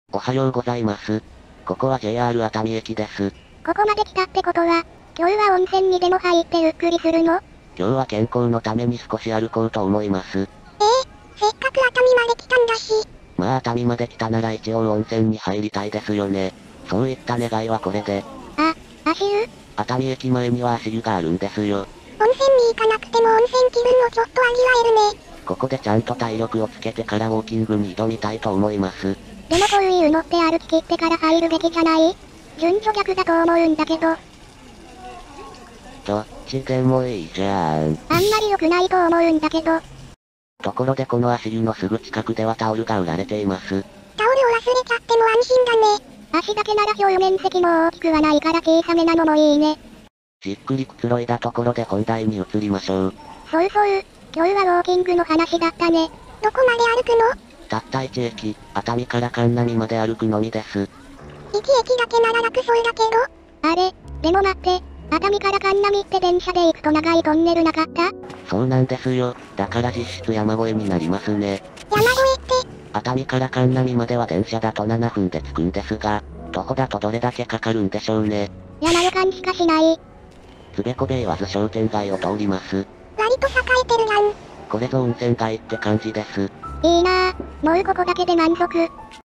おはようございます。ここは JR 熱海駅です。 ここまで来たってことは、今日は温泉にでも入ってゆっくりするの？ 今日は健康のために少し歩こうと思います。 せっかく熱海まで来たんだし。 まあ熱海まで来たなら一応温泉に入りたいですよね。そういった願いはこれで。 足湯？ 熱海駅前には足湯があるんですよ。 温泉に行かなくても温泉気分をちょっと味わえるね。 ここでちゃんと体力をつけてからウォーキングに挑みたいと思います。 でもこういうのって歩き切ってから入るべきじゃない？順序逆だと思うんだけど。 どっちでもいいじゃん。 あんまり良くないと思うんだけど。 ところでこの足湯のすぐ近くではタオルが売られています。 タオルを忘れちゃっても安心だね。足だけなら表面積も大きくはないから小さめなのもいいね。 じっくりくつろいだところで本題に移りましょう。 そう、今日はウォーキングの話だったね。どこまで歩くの？ たった1駅、熱海から神波まで歩くのみです。 1駅だけなら楽そうだけど。あれ、でも待って、熱海から神波って電車で行くと長いトンネルなかった？ そうなんですよ。だから実質山越えになりますね。 山越えって？ 熱海から神波までは電車だと7分で着くんですが、徒歩だとどれだけかかるんでしょうね。 山予感しかしない。 つべこべ言わず商店街を通ります。 割と栄えてるやん。 これぞ温泉街って感じです。 いいなぁ、もうここだけで満足。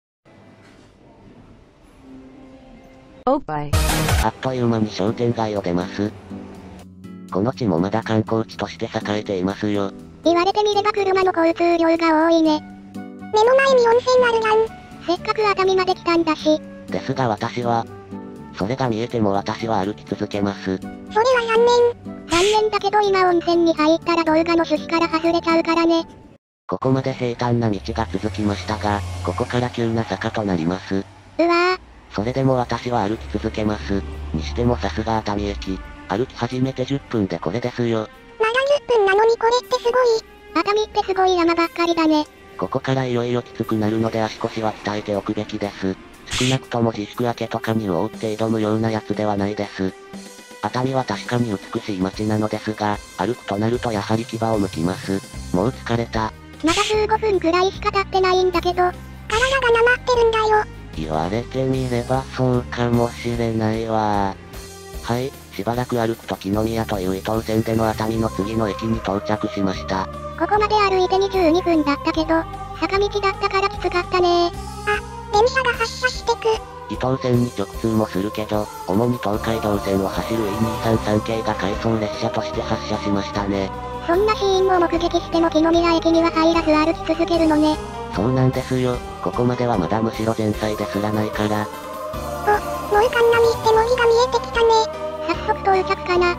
あっという間に商店街を出ます。この地もまだ観光地として栄えていますよ。 言われてみれば車の交通量が多いね。目の前に温泉あるやん。せっかく熱海まで来たんだし。 ですが私は、それが見えても私は歩き続けます。それは残念だけど今温泉に入ったら動画の趣旨から外れちゃうからね。 ここまで平坦な道が続きましたが、ここから急な坂となります。 うわぁ。 それでも私は歩き続けます。にしてもさすが熱海駅。歩き始めて10分でこれですよ。 まだ10分なのにこれってすごい。熱海ってすごい山ばっかりだね。 ここからいよいよきつくなるので足腰は鍛えておくべきです。少なくとも自粛明けとかに覆って挑むようなやつではないです。熱海は確かに美しい街なのですが、歩くとなるとやはり牙を剥きます。もう疲れた。 まだ15分くらいしか経ってないんだけど、体がなまってるんだよ。 言われてみればそうかもしれないわ。はい、しばらく歩くと木の宮という伊東線での熱海の次の駅に到着しました。 ここまで歩いて22分だったけど、坂道だったからきつかったね。電車が発車してく。 伊東線に直通もするけど、主に東海道線を走る E233 系が回送列車として発車しましたね。 そんなシーンを目撃しても木の宮駅には入らず歩き続けるのね。 そうなんですよ。ここまではまだむしろ前菜ですらないから。 もう神波って文字が見えてきたね。早速到着かな。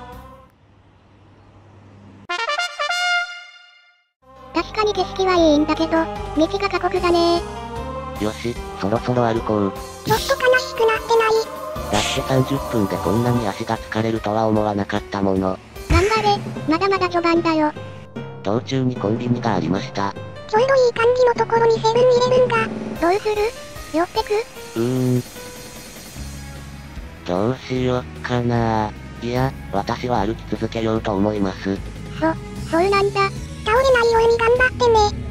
確かに景色はいいんだけど、道が過酷だね。 よし、そろそろ歩こう。 ちょっと悲しくなってない？ だって30分でこんなに足が疲れるとは思わなかったもの。 頑張れ、まだまだ序盤だよ。 道中にコンビニがありました。 ちょうどいい感じのところにセブンイレブンが。どうする？寄ってく？ どうしよっかな。いや、私は歩き続けようと思います。 そうなんだ。倒れないように頑張ってね。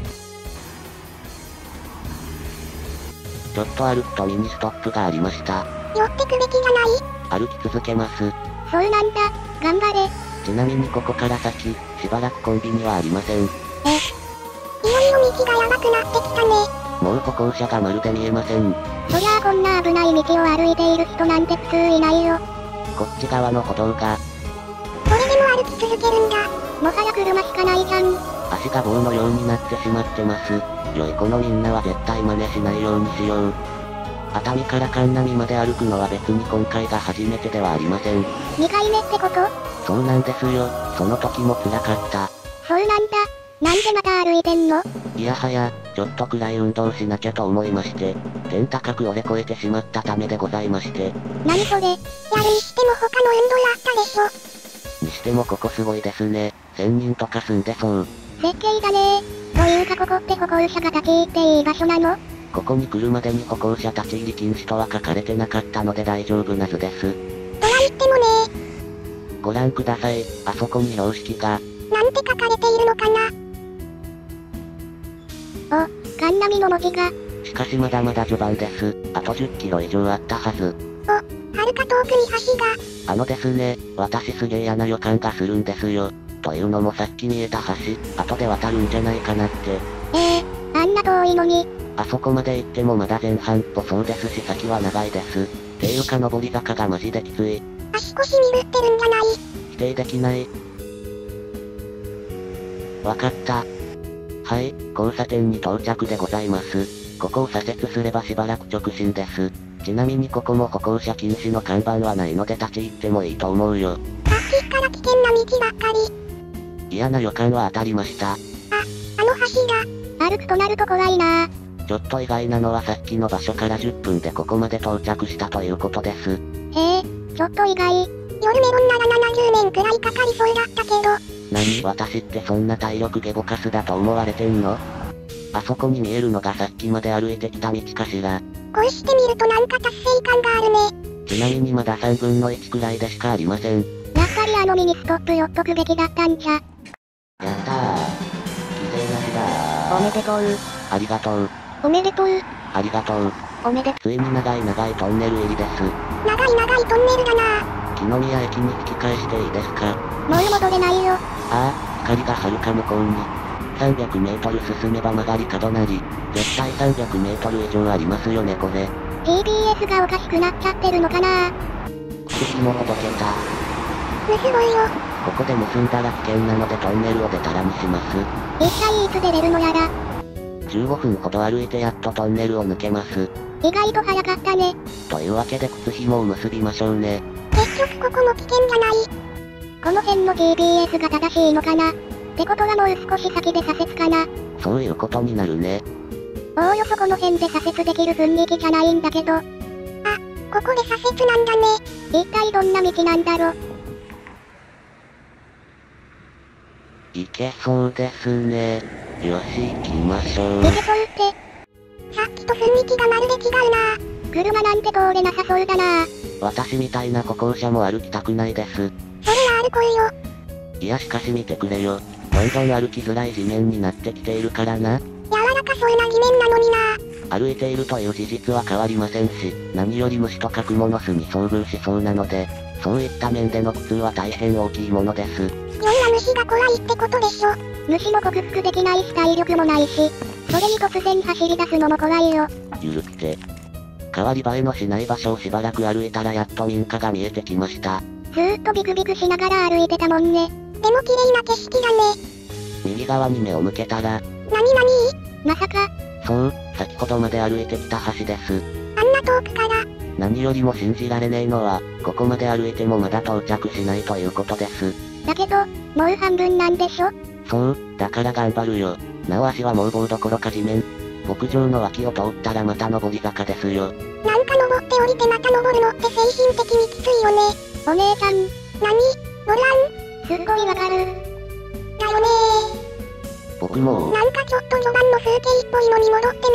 ちょっと歩くとミニストップがありました。 寄ってくべきじゃない？ 歩き続けます。 そうなんだ、頑張れ。 ちなみにここから先、しばらくコンビニはありません。 いよいよ道がやばくなってきたね。 もう歩行者がまるで見えません。 そりゃあこんな危ない道を歩いている人なんて普通いないよ。 こっち側の歩道が。 これでも歩き続けるんだ。もはや車しかないじゃん。 足が棒のようになってしまってます。良い子のみんなは絶対真似しないようにしよう。熱海から神波まで歩くのは別に今回が初めてではありません。 2回目ってこと？ そうなんですよ。その時も辛かった。 そうなんだ。なんでまた歩いてんの？ いやはや、ちょっとくらい運動しなきゃと思いまして、天高く折れ越えてしまったためでございまして。 何それ？やるにしても他の運動あったでしょ。 にしてもここすごいですね。1000人とか住んでそう。 設計だね。というかここって歩行者が立ち入っていい場所なの？ ここに来るまでに歩行者立ち入り禁止とは書かれてなかったので大丈夫な図です。とは言ってもね。 ご覧ください。あそこに標識が。 なんて書かれているのかな？神波の文字が。 しかしまだまだ序盤です。あと10キロ以上あったはず。 はるか遠くに橋が。 ですね、私すげえ嫌な予感がするんですよ。というのもさっき見えた橋、後で渡るんじゃないかなって。 あんな遠いのに。 あそこまで行ってもまだ前半っぽそうですし先は長いです。ていうか上り坂がマジできつい。 足腰鈍ってるんじゃない？ 否定できない。わかった。はい、交差点に到着でございます。ここを左折すればしばらく直進です。ちなみにここも歩行者禁止の看板はないので立ち入ってもいいと思うよ。 さっきから危険な道ばっかり。 嫌な予感は当たりました。 あの橋が。歩くとなると怖いな。 ちょっと意外なのはさっきの場所から10分でここまで到着したということです。 ちょっと意外。夜メロンなら70年くらいかかりそうだったけど。 何？私ってそんな体力ゲボカスだと思われてんの？あそこに見えるのがさっきまで歩いてきた道かしら。 こうしてみるとなんか達成感があるね。 ちなみにまだ3分の1くらいでしかありません。 やっぱりあのミニストップ寄っとくべきだったんじゃ。 やったー。犠牲なしだー。 おめでとう。 ありがとう。 おめでとう。 ありがとう。ついに長いトンネル入りです。 長いトンネルだな。 木の宮駅に引き返していいですか？ もう戻れないよ。 ああ、光がはるか向こうに。300メートル進めば曲がり角なり。絶対300メートル以上ありますよねこれ。 GPS がおかしくなっちゃってるのかな。 口もほどけた。 むすごいよ。 ここで結んだら危険なのでトンネルを出たらにします。 一体いつ出れるのやら。 15分ほど歩いてやっとトンネルを抜けます。 意外と早かったね。 というわけで靴紐を結びましょうね。 結局ここも危険じゃない。この辺の GPS が正しいのかな。ってことはもう少し先で左折かな。 そういうことになるね。 おおよそこの辺で左折できる雰囲気じゃないんだけど。あ、ここで左折なんだね。一体どんな道なんだろ。 行けそうですね。よし行きましょう。 行けそうって。さっきと雰囲気がまるで違うな。車なんて通れなさそうだな。 私みたいな歩行者も歩きたくないです。 それは歩こうよ。 いやしかし見てくれよ。どんどん歩きづらい地面になってきているからな。 柔らかそうな地面なのにな。 歩いているという事実は変わりませんし、何より虫とかクモの巣に遭遇しそうなので、そういった面での苦痛は大変大きいものです。 いろんな虫が怖いってことでしょ。虫も克服できないし体力もないし、それに突然走り出すのも怖いよ。 ゆるくて。変わり映えのしない場所をしばらく歩いたらやっと民家が見えてきました。 ずーっとビクビクしながら歩いてたもんね。でも綺麗な景色だね。 右側に目を向けたら、 まさか。 そう、先ほどまで歩いてきた橋です。 あんな遠くから。 何よりも信じられねえのは、ここまで歩いてもまだ到着しないということです。 だけど、もう半分なんでしょ？ そう、だから頑張るよ。なお足はもう棒どころか地面。牧場の脇を通ったらまた上り坂ですよ。 なんか登って降りてまた登るのって精神的にきついよね。お姉ちゃん。何？乗らん？すっごいわかる。だよね僕も。 なんかちょっと序盤の風景っぽいのに戻ってない？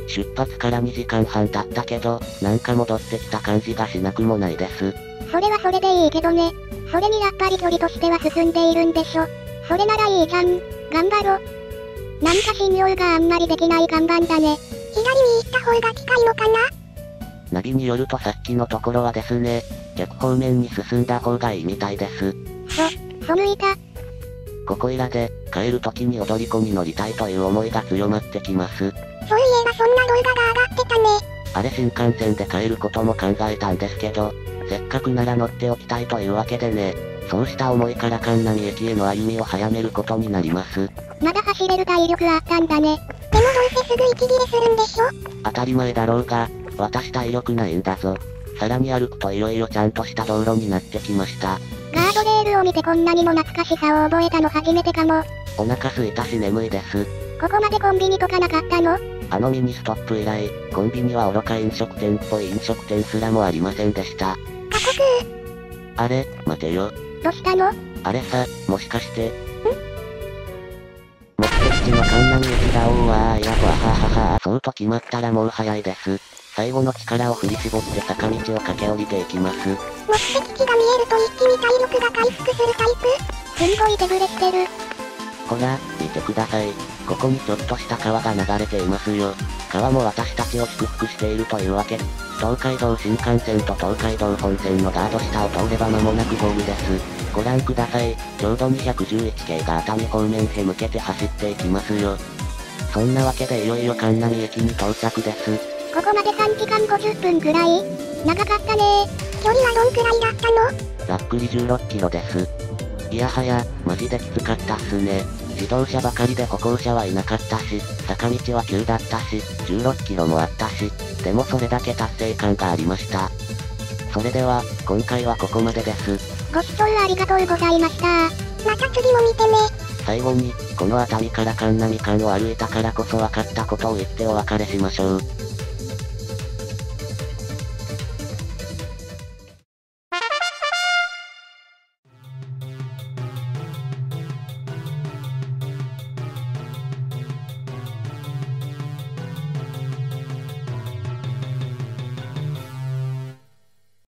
出発から2時間半経ったけど、なんか戻ってきた感じがしなくもないです。 それはそれでいいけどね。それにやっぱり距離としては進んでいるんでしょ。それならいいじゃん。頑張ろ。なんか信用があんまりできない看板だね。左に行った方が近いのかな？ ナビによるとさっきのところはですね、逆方面に進んだ方がいいみたいです。 そ抜いた。 ここいらで、帰る時に踊り子に乗りたいという思いが強まってきます。 そういえばそんな動画が上がってたね。 あれ新幹線で帰ることも考えたんですけど、せっかくなら乗っておきたいというわけでね、そうした思いから神波駅への歩みを早めることになります。 まだ走れる体力あったんだね。でもどうせすぐ息切れするんでしょ？ 当たり前だろうが、私体力ないんだぞ。さらに歩くといよいよちゃんとした道路になってきました。 ガードレールを見てこんなにも懐かしさを覚えたの初めてかも。 お腹すいたし眠いです。 ここまでコンビニとかなかったの？ あのミニストップ以来、コンビニは愚か飲食店っぽい飲食店すらもありませんでした。 過酷。 あれ、待てよ。 どうしたの？ あれさ、もしかして。目的地の神波駅だおーわーいやとあはははそうと決まったらもう早いです。最後の力を振り絞って坂道を駆け下りていきます。 目的地が見えると一気に体力が回復するタイプ？すんごい手ぶれしてる。 ほら、見てください。ここにちょっとした川が流れていますよ。 川も私たちを祝福しているというわけ。東海道新幹線と東海道本線のガード下を通れば間もなくゴールです。ご覧ください。ちょうど211系が熱海方面へ向けて走っていきますよ。そんなわけでいよいよ神波駅に到着です。 ここまで3時間50分くらい長かったね。距離はどんくらいだったの？ ざっくり16キロです。いやはや、マジできつかったっすね。自動車ばかりで歩行者はいなかったし、坂道は急だったし、16キロもあったし、でもそれだけ達成感がありました。それでは、今回はここまでです。 ご視聴ありがとうございました。また次も見てね。 最後に、この熱海から神波間を歩いたからこそ分かったことを言ってお別れしましょう。